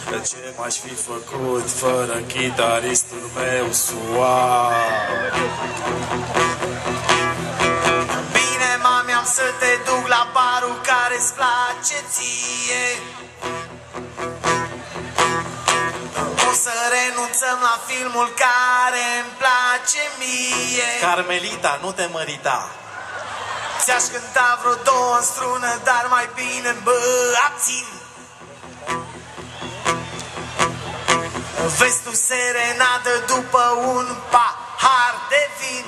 Ce m-aș fi făcut fără chitaristul meu suar? Bine, mami, am să te duc la barul care-ți place ție. O să renunțăm la filmul care îmi place mie. Carmelita, nu te mărita. Ți-aș cânta vreo două în strună, dar mai bine mă abțin. Vezi tu serenadă după un pahar de vin.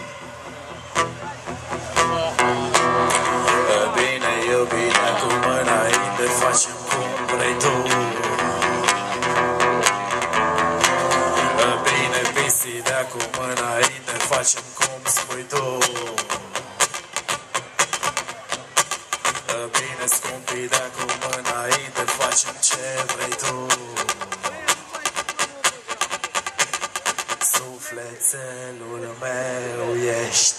Bine, iubire, acum înainte facem cum vrei tu. Bine, pisi, de acum înainte facem cum spui tu. Bine, scumpii, de acum înainte facem ce vrei tu. Sufletelul meu ești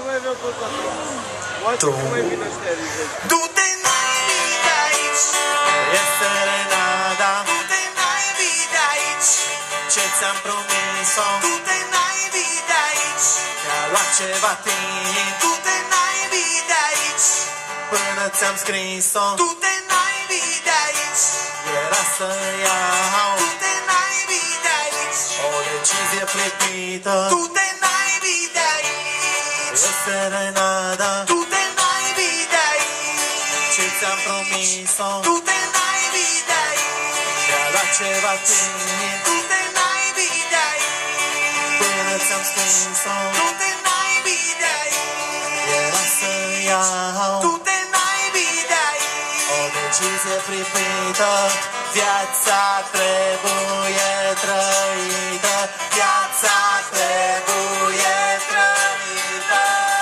tu. Du-te naibii de aici. E serenada. Du-te naibii de aici. Ce ți-am promis-o. Du-te naibii de aici. Mi-a luat ceva timp Du-te naibii de aici. până ți-am scris-o. Du-te naibii de aici. Era să iau Du-te naibii de aici. o decizie pripită. Du-te naibii de aici. E serenada. Du-te naibii de aici. Ce ți-am promis-o. Du-te naibii de aici. Mi-a luat ceva timp Du-te naibii de aici. până ți-am scris-o. Du-te naibii de aici. Era să iau Du-te naibii de aici. o decizie pripită. Viața trebuie trăită. Viața trebuie trăită.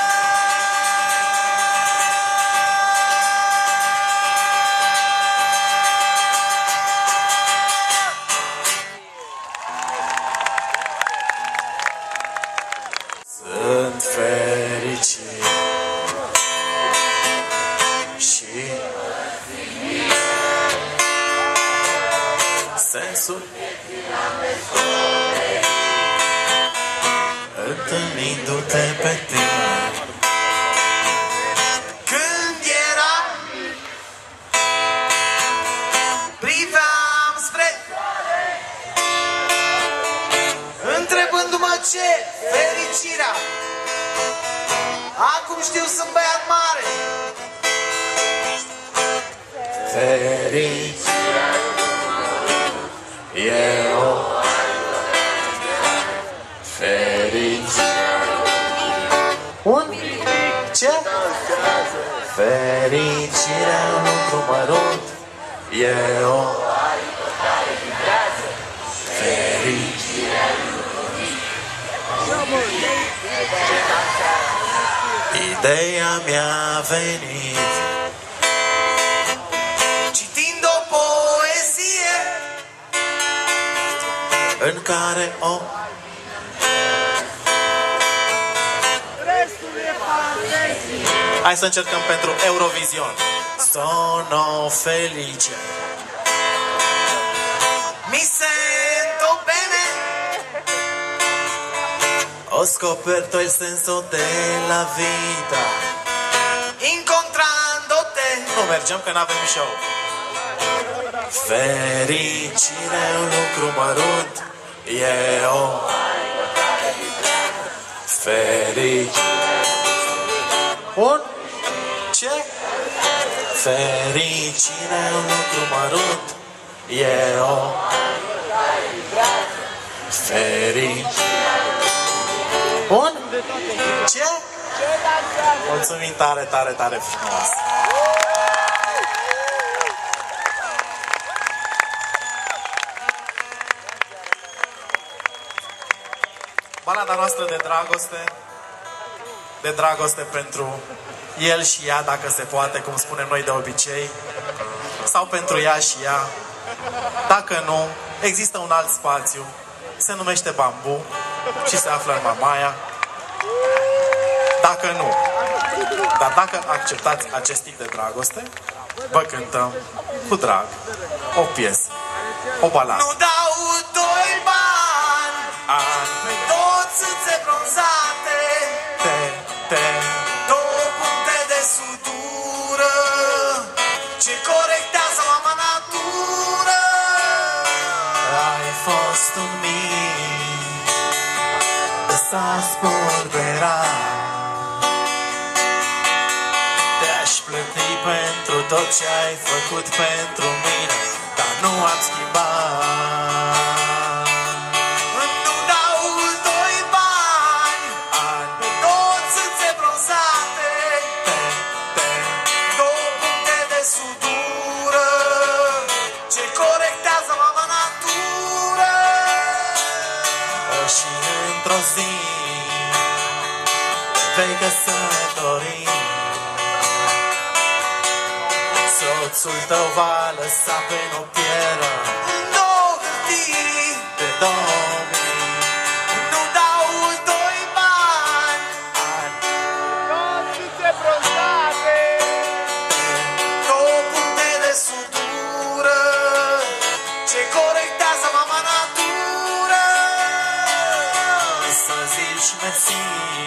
Sunt fericit și sensul întâlnindu-te pe tine. Când eram, priveam spre întrebându-mă ce fericirea. Acum știu, sunt băiat mare. Fericirea e o fericirea. Un ce? Fericirea e un lucru mărunt. E o fericirea. Ideea mi-a venit Citind o poezie în care o hai să încercăm pentru Eurovision. Sono felice. mi sento bene. Ho scoperto il senso della vita. Incontrando-te. Nu mergem că n-avem show. Fericirea e un lucru mărunt. E o fericire. Un ce? Fericirea e un lucru mărunt. E o fericire. Un ce? Mulțumim tare, tare, tare frumos. Balada noastră de dragoste pentru el și ea, dacă se poate, cum spunem noi de obicei, sau pentru ea și ea. Dacă nu, există un alt spațiu, se numește Bambu și se află în Mamaia. Dacă nu, dar dacă acceptați acest tip de dragoste, vă cântăm cu drag o piesă O baladă. Nu dau doi bani pe două țâțe bronzate, două puncte de sutură ce corectează mama natură. Ai fost un mic de s-a spulberat. Te-aș plăti pentru tot ce ai făcut pentru mine, dar nu am schimbat. Nu dau doi bani pe două țâțe bronzate, două puncte de sutură ce corectează mama natură. Și într-o zi vei căsători, soțul tău va lăsa pe noptieră Două hârtii de 2000. nu dau doi bani, două puncte de sutură ce corectează mama natură. Să zici mersi,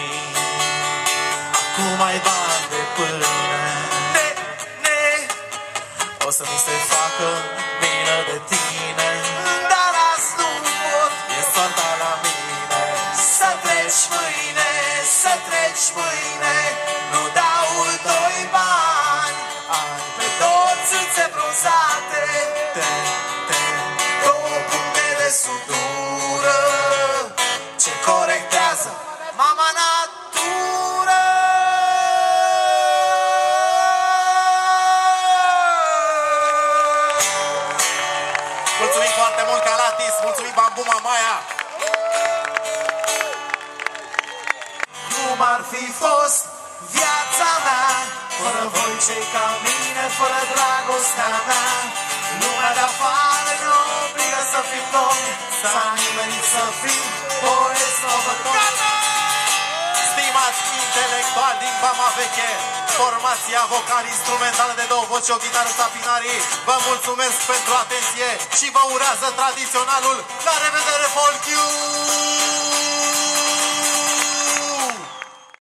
acum ai bani de pâine. O să mi se facă milă de tine, Dar azi nu pot e soarta la mine. să treci mâine, să treci mâine. Nu dau doi bani pe două țâțe bronzate, două puncte de sutură ce corectează mama natură. Mulțumim foarte mult, Calatis! Mulțumim, Bambu Mamaia! Cum ar fi fost viața mea fără voi cei ca mine, fără dragostea mea? Lumea de afară ne obligă să fim domni, s-a nimerit să fim poeți novători. Stimați intelectuali din Vama Veche, formația vocal-instrumentală de două voci, o chitară sapinarii, vă mulțumesc pentru atenție și vă urează tradiționalul. La revedere, Folk You!